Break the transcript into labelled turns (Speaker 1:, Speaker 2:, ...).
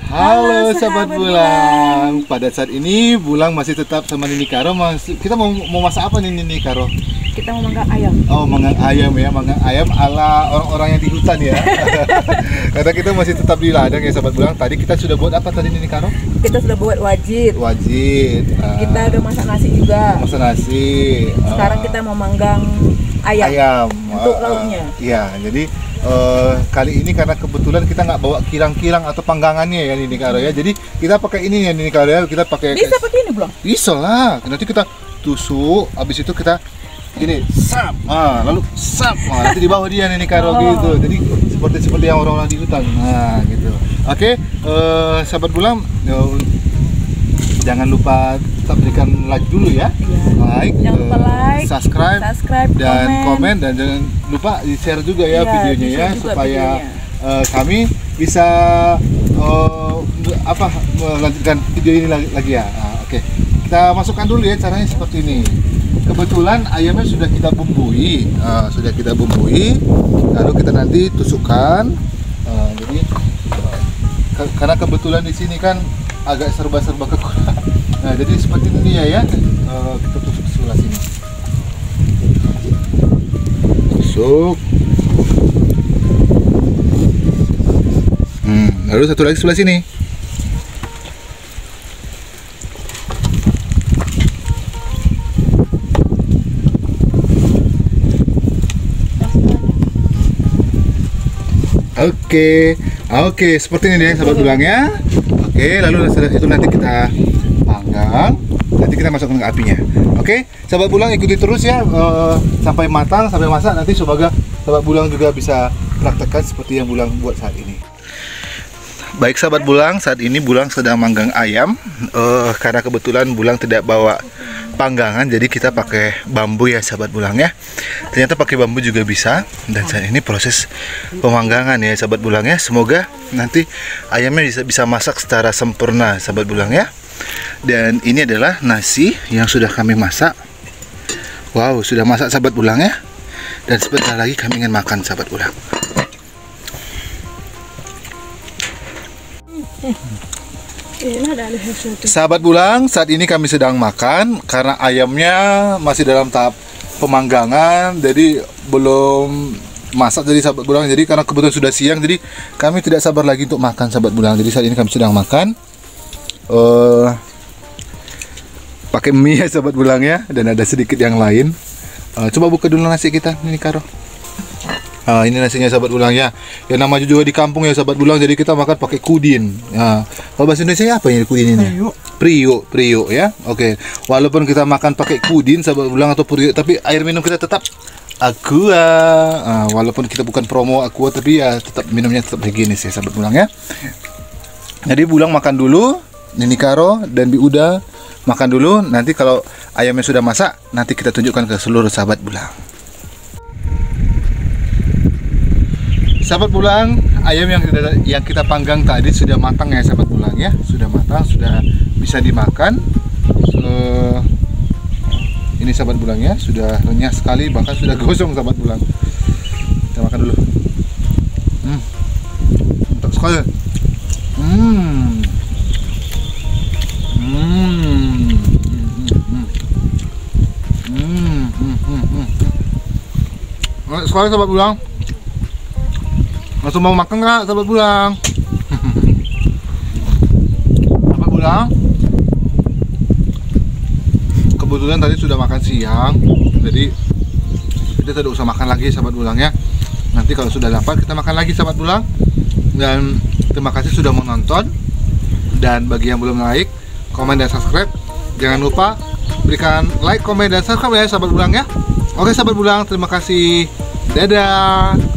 Speaker 1: Halo sahabat Bulang. Pada saat ini Bulang masih tetap sama Nini Karo. Kita mau masak apa nih Nini Karo?
Speaker 2: Kita mau manggang ayam.
Speaker 1: Oh, manggang ayam ya, manggang ayam ala orang-orang yang di hutan ya. Karena kita masih tetap di ladang ya sahabat Bulang. Tadi kita sudah buat apa tadi Nini Karo?
Speaker 2: Kita sudah buat wajit. Kita udah masak nasi juga.
Speaker 1: Masak nasi.
Speaker 2: Sekarang kita mau manggang ayam. Untuk lauknya.
Speaker 1: Iya, jadi kali ini karena kebetulan kita nggak bawa kirang-kirang atau panggangannya ya Nini Karo ya. Jadi kita pakai ini ya Nini Karo ya. Kita pakai.
Speaker 2: Bisa pakai ini belum?
Speaker 1: Bisa lah. Nanti kita tusuk, habis itu kita gini, sap, lalu sap, nanti di bawah dia Nini Karo gitu. Jadi seperti yang orang-orang di hutan, nah gitu. Oke, sahabat Bulang, jangan lupa tetap berikan like dulu ya,
Speaker 2: jangan lupa like,
Speaker 1: subscribe dan komen, dan jangan lupa di share juga ya videonya ya, supaya kami bisa melanjutkan video ini lagi ya. Oke, kita masukkan dulu ya, caranya seperti ini. Kebetulan ayamnya sudah kita bumbui, lalu kita nanti tusukkan. Jadi karena kebetulan di sini kan agak serba-serba kekurangan. Nah, jadi seperti ini ya, kita tusuk sebelah sini. Tusuk. Lalu satu lagi sebelah sini. Oke, seperti ini deh sahabat Bulang ya. Oke, lalu setelah itu nanti kita panggang, nanti kita masukkan ke apinya. Oke, sahabat Bulang ikuti terus ya sampai matang, sampai masak. Nanti semoga sahabat Bulang juga bisa praktekkan seperti yang Bulang buat saat ini. Baik sahabat Bulang, saat ini Bulang sedang manggang ayam. Karena kebetulan Bulang tidak bawa panggangan, jadi kita pakai bambu ya sahabat Bulang ya. Ternyata pakai bambu juga bisa. Dan saat ini proses pemanggangan ya sahabat Bulang ya. Semoga nanti ayamnya bisa masak secara sempurna sahabat Bulang ya. Dan ini adalah nasi yang sudah kami masak. Wow, sudah masak sahabat Bulang ya. Dan sebentar lagi kami ingin makan sahabat Bulang. Sahabat Bulang, saat ini kami sedang makan karena ayamnya masih dalam tahap pemanggangan, jadi belum masak. Jadi sahabat Bulang, jadi karena kebetulan sudah siang, jadi kami tidak sabar lagi untuk makan sahabat Bulang. Jadi saat ini kami sedang makan pakai mie ya sahabat Bulang ya, dan ada sedikit yang lain. Coba buka dulu nasi kita Nini Karo. Ini nasinya sahabat Bulang ya. Yang nama juga di kampung ya sahabat Bulang. Jadi kita makan pakai kudin. Kalau bahasa Indonesia apa ini kudin ini? Priuk ya. Oke. Walaupun kita makan pakai kudin sahabat Bulang atau priuk, tapi air minum kita tetap Aqua. Walaupun kita bukan promo Aqua, tapi ya tetap minumnya tetap higienis ya sahabat Bulang ya. Jadi Bulang makan dulu, Nini Karo dan Bi Uda makan dulu. Nanti kalau ayamnya sudah masak, nanti kita tunjukkan ke seluruh sahabat Bulang. Sahabat Bulang, ayam yang kita panggang tadi sudah matang ya sahabat Bulang ya. Sudah matang, sudah bisa dimakan. Ini sahabat Bulang ya, sudah renyah sekali, bahkan sudah gosong sahabat Bulang. Kita makan dulu. Mantap sekali. Mantap sekali sahabat Bulang. Langsung mau makan nggak sahabat Bulang? Sahabat Bulang, kebetulan tadi sudah makan siang, jadi kita tidak usah makan lagi sahabat Bulang ya. Nanti kalau sudah lapar kita makan lagi sahabat Bulang. Dan terima kasih sudah menonton. Dan bagi yang belum like, komen dan subscribe, jangan lupa berikan like, komen dan subscribe ya sahabat Bulang ya. Oke sahabat Bulang, terima kasih. Dadah.